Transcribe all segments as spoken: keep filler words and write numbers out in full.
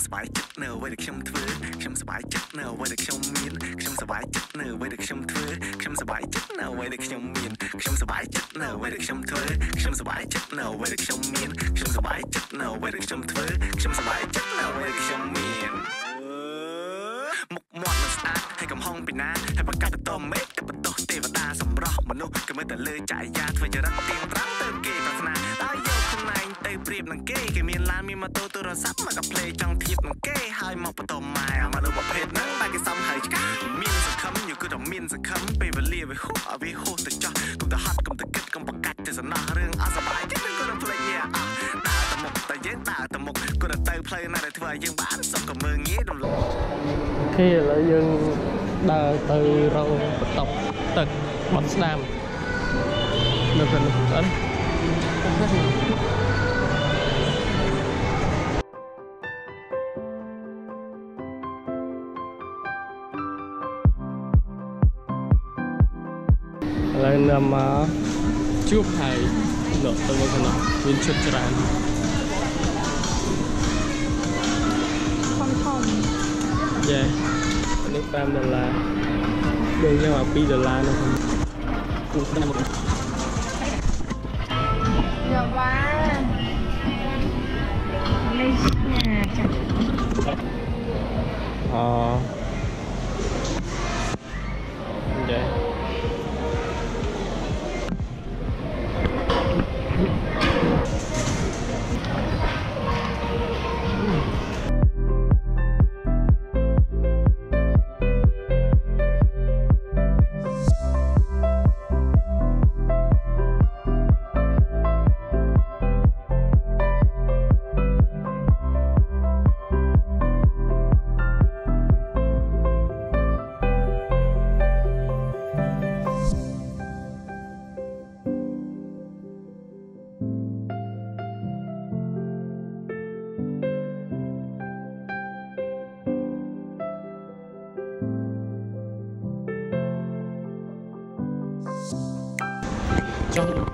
สบายจัดเนอไว้เด็กชมเถื่อชมสบายจัดเนอไว้เด็กชมเมียนชมสบายจัดเนอไว้เด็กชมเถื่อชมสบายจัดเนอไว้เด็กชมเมียนชมสบายจัดเนอไว้เด็กชมเถื่อชมสบายจัดเนอไว้เด็กชมเมียนชมสบายจัดเนอไว้เด็กชมเถื่อชมสบายจัดเนอไว้เด็กชมเมียนมุกมอดมันสตาร์ให้กำห้องไปนะให้ประกาศเป็นตัวเมฆแต่ประตูเทวดาสำรอกมนุษย์ก็ไม่แต่เลยจ่ายยาเธอจะรักเตียงรักเติมเกย์ปรารถนาตายโยกข้างในเตยเปรียบนังเก้แกมีร้านมีมาโตตัวรศัพท์มากับเพลงจังทิพย์นังเก้หายมองประตูไม้มาดูประเภทนั้นไปกันซ้ำหายจ้ามีนสักคำอยู่ก็ต้องมีนสักคำไปเวลีไปหัวเอาไปหัวแต่จ่อกุมตะฮัดกุมตะเก็ดกุมประกาศจะสนาเรื่องอาสบายที่นึงก็ต้องเพลงเนี่ยอ่ะตาตะมุกตาเย็นตาตะมุกก็ต้องเตยเพลงน่าจะถือว่ายังบ้านส่งกับมืองี้ดมลงkhi là dân đờ từ rau tộc tật bật nam được rồi anh lên nằm chụp thầy nợ tôi vào cái viên chụp tràn không không yeah nước tam đô la đường nhau là pi đô la nữa không nhiều quá lên nhà chặt ờ vậy trong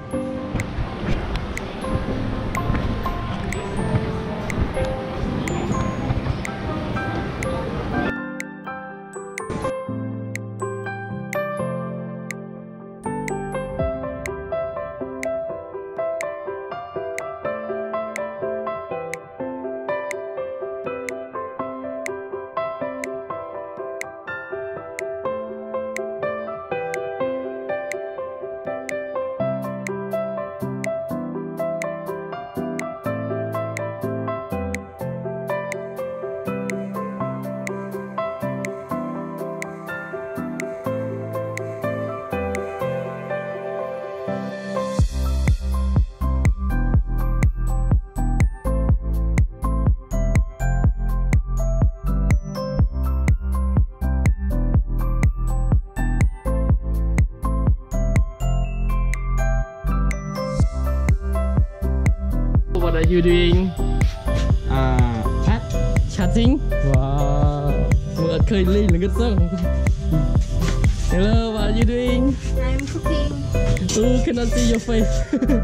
What are you doing? Uh, chat. Chatting? Wow. Vừa khơi ly là cái sông. Hello, what are you doing? I'm cooking. Oh, cannot see your face.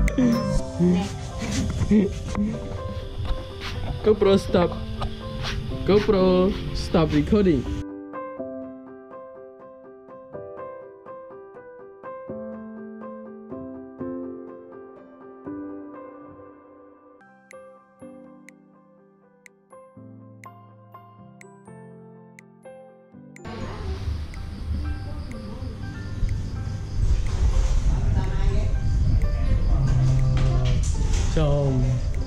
GoPro stop. GoPro stop recording. Chồng.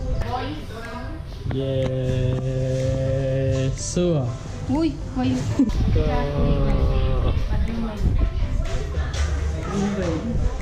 Yeah. Sure. Ui, ui. Go.